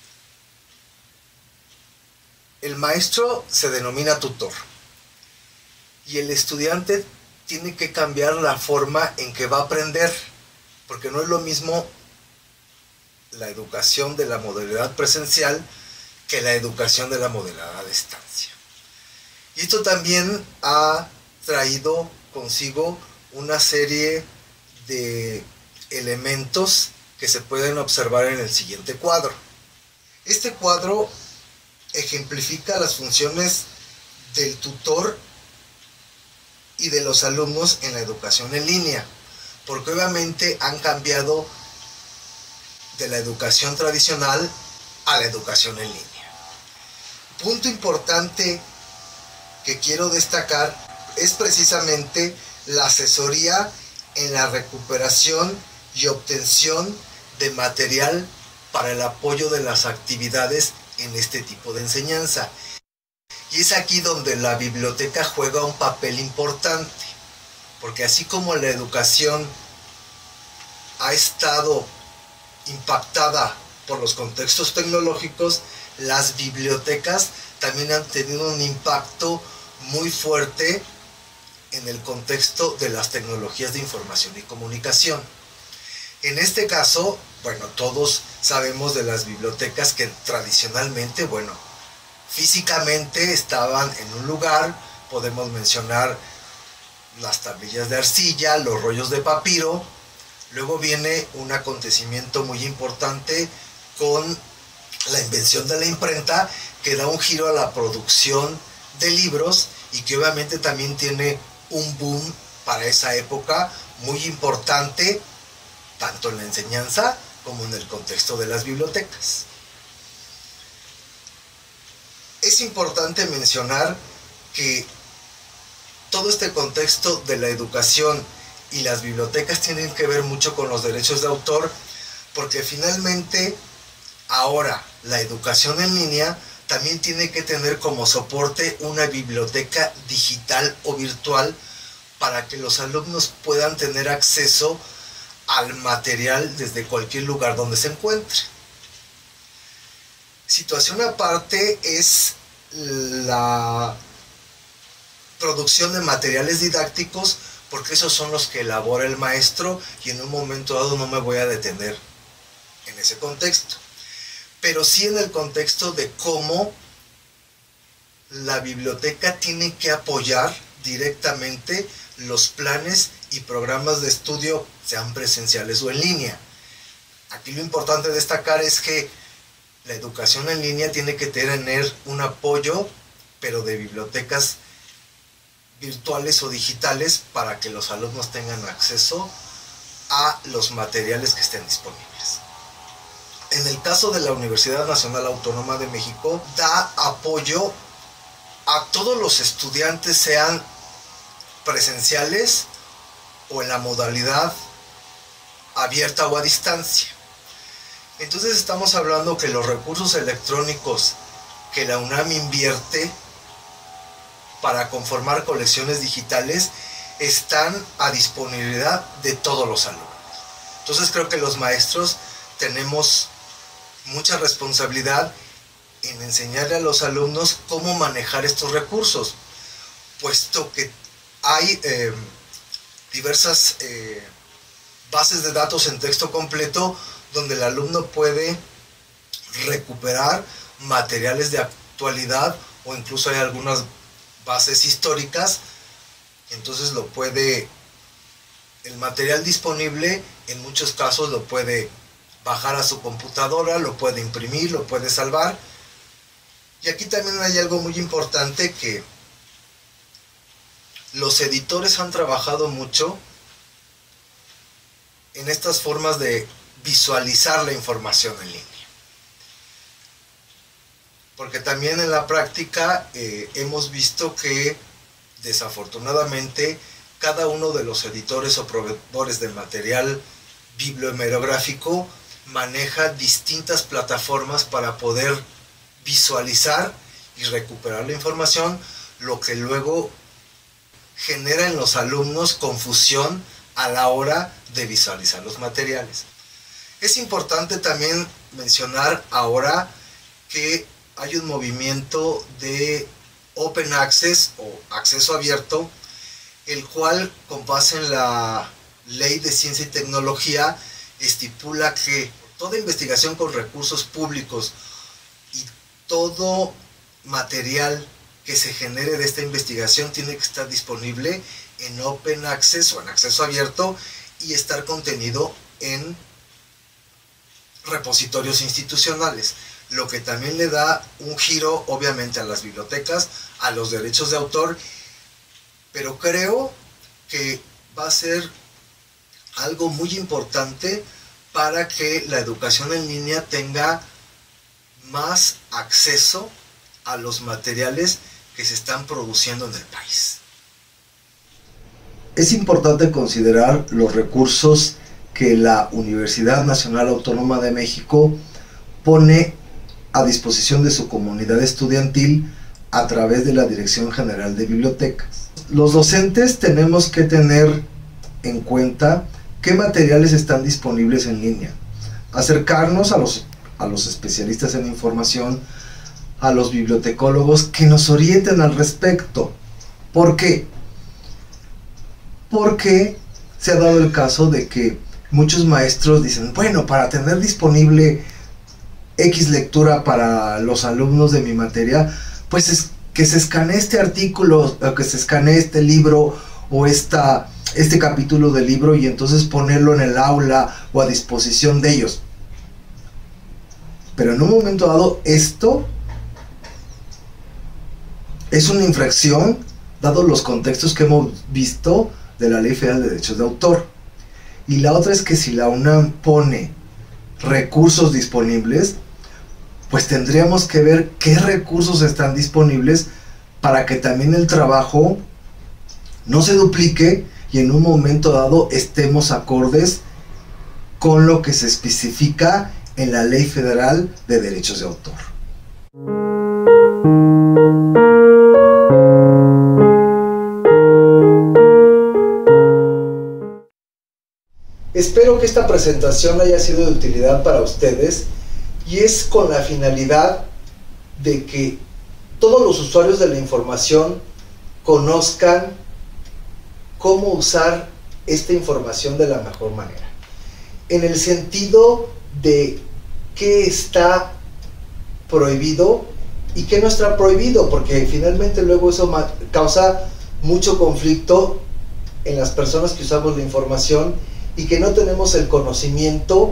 el maestro se denomina tutor y el estudiante tiene que cambiar la forma en que va a aprender, porque no es lo mismo la educación de la modalidad presencial que la educación de la modalidad a distancia. Y esto también ha traído consigo una serie de elementos que se pueden observar en el siguiente cuadro. Este cuadro ejemplifica las funciones del tutor y de los alumnos en la educación en línea, porque obviamente han cambiado de la educación tradicional a la educación en línea. Punto importante que quiero destacar es precisamente la asesoría en la recuperación y obtención de material para el apoyo de las actividades en este tipo de enseñanza. Y es aquí donde la biblioteca juega un papel importante, porque así como la educación ha estado impactada por los contextos tecnológicos, las bibliotecas también han tenido un impacto muy fuerte en el contexto de las tecnologías de información y comunicación. En este caso, bueno, todos sabemos de las bibliotecas que tradicionalmente, bueno, físicamente estaban en un lugar. Podemos mencionar las tablillas de arcilla, los rollos de papiro. Luego viene un acontecimiento muy importante con la invención de la imprenta, que da un giro a la producción de libros y que obviamente también tiene un boom para esa época muy importante, tanto en la enseñanza como en el contexto de las bibliotecas. Es importante mencionar que todo este contexto de la educación y las bibliotecas tienen que ver mucho con los derechos de autor, porque finalmente ahora la educación en línea también tiene que tener como soporte una biblioteca digital o virtual para que los alumnos puedan tener acceso al material desde cualquier lugar donde se encuentre. Situación aparte es la producción de materiales didácticos, porque esos son los que elabora el maestro y en un momento dado no me voy a detener en ese contexto, pero sí en el contexto de cómo la biblioteca tiene que apoyar directamente los planes y programas de estudio, sean presenciales o en línea. Aquí lo importante destacar es que la educación en línea tiene que tener un apoyo, pero de bibliotecas virtuales o digitales, para que los alumnos tengan acceso a los materiales que estén disponibles. En el caso de la Universidad Nacional Autónoma de México, da apoyo a todos los estudiantes, sean presenciales o en la modalidad abierta o a distancia. Entonces estamos hablando que los recursos electrónicos que la UNAM invierte para conformar colecciones digitales están a disponibilidad de todos los alumnos. Entonces creo que los maestros tenemos mucha responsabilidad en enseñarle a los alumnos cómo manejar estos recursos, puesto que hay diversas bases de datos en texto completo donde el alumno puede recuperar materiales de actualidad, o incluso hay algunas bases históricas. Entonces el material disponible en muchos casos lo puede bajar a su computadora, lo puede imprimir, lo puede salvar. Y aquí también hay algo muy importante, que los editores han trabajado mucho en estas formas de visualizar la información en línea. Porque también en la práctica hemos visto que desafortunadamente cada uno de los editores o proveedores de material bibliohemerográfico maneja distintas plataformas para poder visualizar y recuperar la información, lo que luego genera en los alumnos confusión a la hora de visualizar los materiales. Es importante también mencionar ahora que hay un movimiento de Open Access o acceso abierto, el cual, con base en la Ley de Ciencia y Tecnología, estipula que toda investigación con recursos públicos y todo material que se genere de esta investigación tiene que estar disponible en open access o en acceso abierto y estar contenido en repositorios institucionales, lo que también le da un giro obviamente a las bibliotecas, a los derechos de autor, pero creo que va a ser algo muy importante para que la educación en línea tenga más acceso a los materiales que se están produciendo en el país. Es importante considerar los recursos que la Universidad Nacional Autónoma de México pone a disposición de su comunidad estudiantil a través de la Dirección General de Bibliotecas. Los docentes tenemos que tener en cuenta qué materiales están disponibles en línea, acercarnos a los especialistas en información, a los bibliotecólogos que nos orienten al respecto. ¿Por qué? Porque se ha dado el caso de que muchos maestros dicen, bueno, para tener disponible X lectura para los alumnos de mi materia, pues es que se escanee este artículo, o que se escanee este libro o este capítulo del libro y entonces ponerlo en el aula o a disposición de ellos. Pero en un momento dado esto es una infracción, dado los contextos que hemos visto de la Ley Federal de Derechos de Autor. Y la otra es que si la UNAM pone recursos disponibles, pues tendríamos que ver qué recursos están disponibles para que también el trabajo no se duplique y en un momento dado estemos acordes con lo que se especifica en la Ley Federal de Derechos de Autor. Espero que esta presentación haya sido de utilidad para ustedes y es con la finalidad de que todos los usuarios de la información conozcan cómo usar esta información de la mejor manera, en el sentido de qué está prohibido y qué no está prohibido, porque finalmente luego eso causa mucho conflicto en las personas que usamos la información y que no tenemos el conocimiento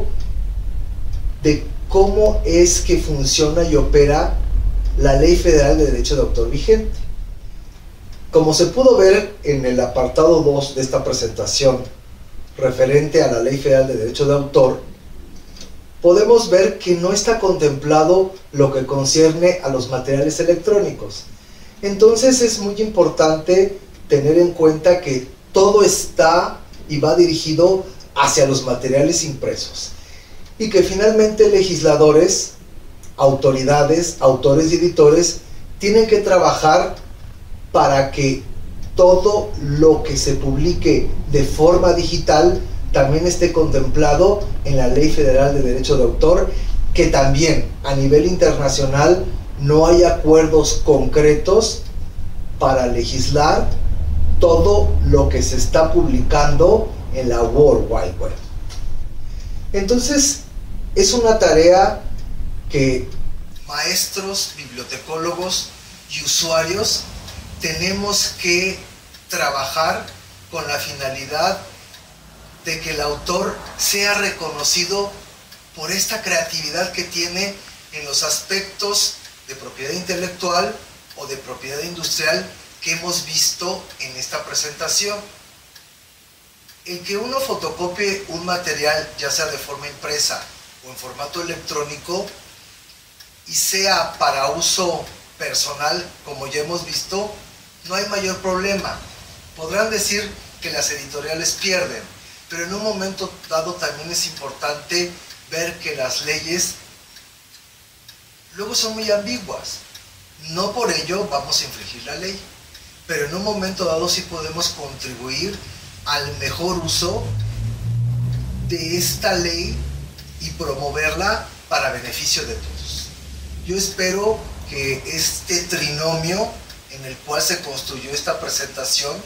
de cómo es que funciona y opera la Ley Federal de Derecho de Autor vigente. Como se pudo ver en el apartado 2 de esta presentación referente a la Ley Federal de Derecho de Autor, podemos ver que no está contemplado lo que concierne a los materiales electrónicos. Entonces es muy importante tener en cuenta que todo está y va dirigido hacia los materiales impresos y que finalmente legisladores, autoridades, autores y editores tienen que trabajar para que todo lo que se publique de forma digital también esté contemplado en la Ley Federal de Derecho de Autor, que también a nivel internacional no hay acuerdos concretos para legislar todo lo que se está publicando en la World Wide Web. Entonces es una tarea que maestros, bibliotecólogos y usuarios tenemos que trabajar con la finalidad de que el autor sea reconocido por esta creatividad que tiene en los aspectos de propiedad intelectual o de propiedad industrial que hemos visto en esta presentación. El que uno fotocopie un material, ya sea de forma impresa o en formato electrónico, y sea para uso personal, como ya hemos visto, no hay mayor problema. Podrán decir que las editoriales pierden, pero en un momento dado también es importante ver que las leyes luego son muy ambiguas. No por ello vamos a infringir la ley, pero en un momento dado sí podemos contribuir al mejor uso de esta ley y promoverla para beneficio de todos. Yo espero que este trinomio en el cual se construyó esta presentación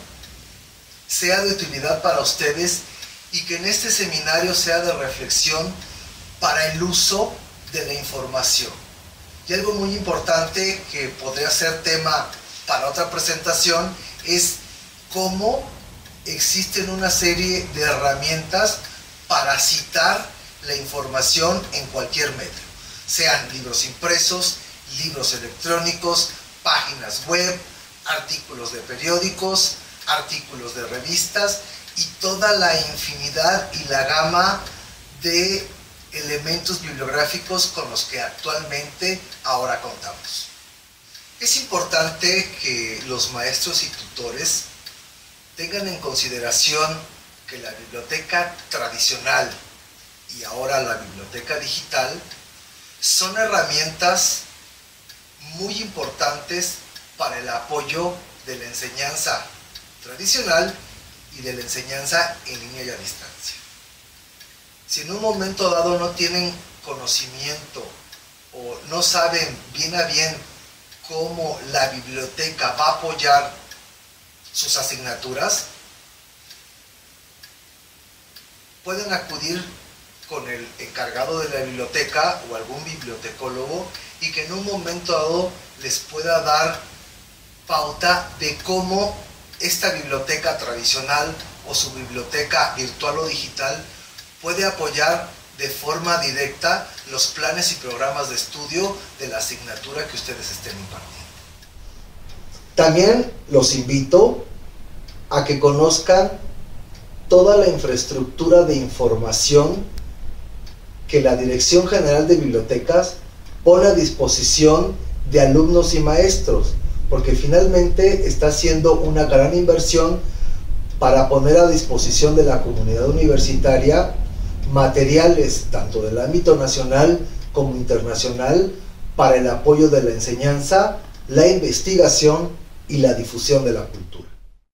sea de utilidad para ustedes y que en este seminario sea de reflexión para el uso de la información. Y algo muy importante que podría ser tema para otra presentación es cómo existen una serie de herramientas para citar la información en cualquier medio, sean libros impresos, libros electrónicos, páginas web, artículos de periódicos, artículos de revistas y toda la infinidad y la gama de elementos bibliográficos con los que actualmente ahora contamos. Es importante que los maestros y tutores tengan en consideración que la biblioteca tradicional y ahora la biblioteca digital son herramientas muy importantes para el apoyo de la enseñanza tradicional y de la enseñanza en línea y a distancia. Si en un momento dado no tienen conocimiento o no saben bien a bien cómo la biblioteca va a apoyar sus asignaturas, pueden acudir con el encargado de la biblioteca o algún bibliotecólogo y que en un momento dado les pueda dar pauta de cómo esta biblioteca tradicional o su biblioteca virtual o digital puede apoyar de forma directa los planes y programas de estudio de la asignatura que ustedes estén impartiendo. También los invito a que conozcan toda la infraestructura de información que la Dirección General de Bibliotecas pone a disposición de alumnos y maestros, porque finalmente está haciendo una gran inversión para poner a disposición de la comunidad universitaria materiales tanto del ámbito nacional como internacional para el apoyo de la enseñanza, la investigación y la difusión de la cultura.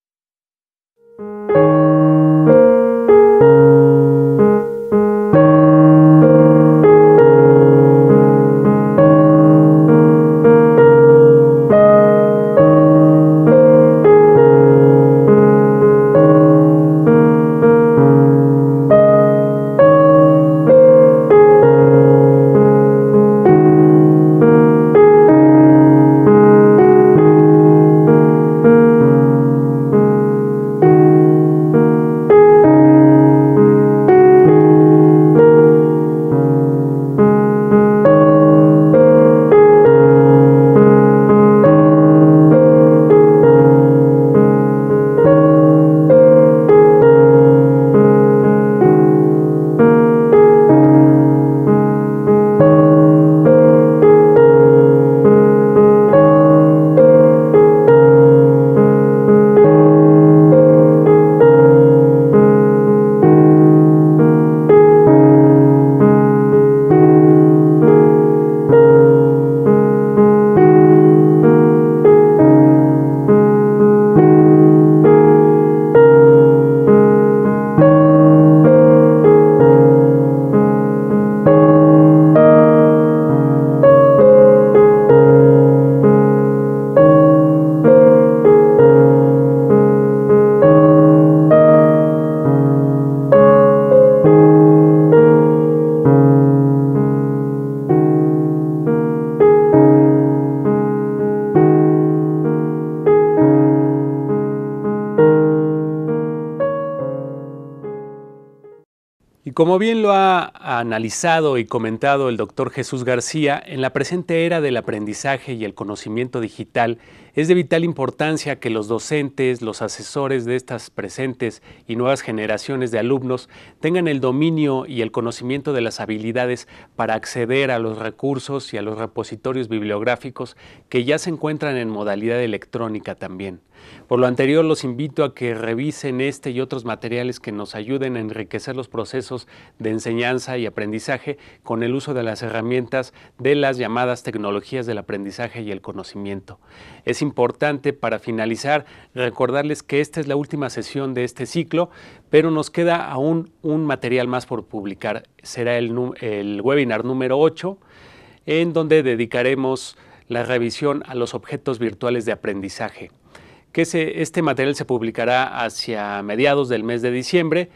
Como bien lo ha analizado y comentado el doctor Jesús García, en la presente era del aprendizaje y el conocimiento digital es de vital importancia que los docentes, los asesores de estas presentes y nuevas generaciones de alumnos tengan el dominio y el conocimiento de las habilidades para acceder a los recursos y a los repositorios bibliográficos que ya se encuentran en modalidad electrónica también. Por lo anterior, los invito a que revisen este y otros materiales que nos ayuden a enriquecer los procesos de enseñanza y aprendizaje con el uso de las herramientas de las llamadas tecnologías del aprendizaje y el conocimiento. Es importante, para finalizar, recordarles que esta es la última sesión de este ciclo, pero nos queda aún un material más por publicar. Será el webinar número 8, en donde dedicaremos la revisión a los objetos virtuales de aprendizaje. Este material se publicará hacia mediados del mes de diciembre,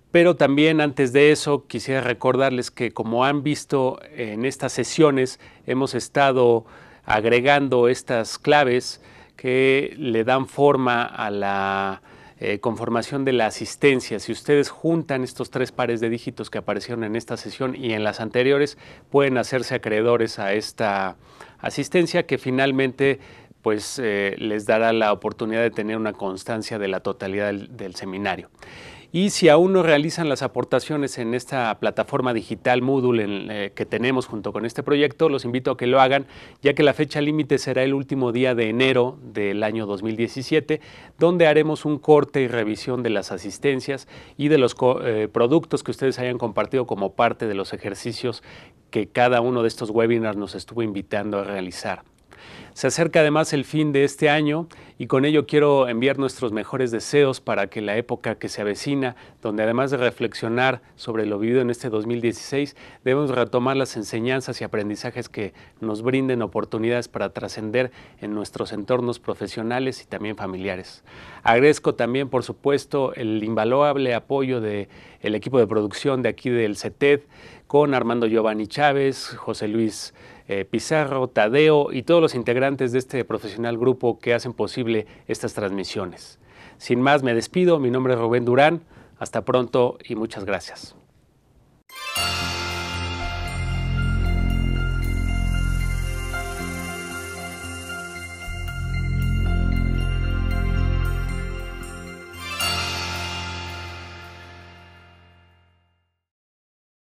Pero también antes de eso quisiera recordarles que, como han visto en estas sesiones, hemos estado agregando estas claves que le dan forma a la conformación de la asistencia. Si ustedes juntan estos 3 pares de dígitos que aparecieron en esta sesión y en las anteriores, pueden hacerse acreedores a esta asistencia que finalmente pues les dará la oportunidad de tener una constancia de la totalidad del seminario. Y si aún no realizan las aportaciones en esta plataforma digital Moodle que tenemos junto con este proyecto, los invito a que lo hagan, ya que la fecha límite será el último día de enero del año 2017, donde haremos un corte y revisión de las asistencias y de los productos que ustedes hayan compartido como parte de los ejercicios que cada uno de estos webinars nos estuvo invitando a realizar. Se acerca además el fin de este año y con ello quiero enviar nuestros mejores deseos para que la época que se avecina, donde además de reflexionar sobre lo vivido en este 2016, debemos retomar las enseñanzas y aprendizajes que nos brinden oportunidades para trascender en nuestros entornos profesionales y también familiares. Agradezco también, por supuesto, el invaluable apoyo del equipo de producción de aquí del CETED, con Armando Giovanni Chávez, José Luis Pizarro, Tadeo y todos los integrantes de este profesional grupo que hacen posible estas transmisiones. Sin más, me despido. Mi nombre es Rubén Durán. Hasta pronto y muchas gracias.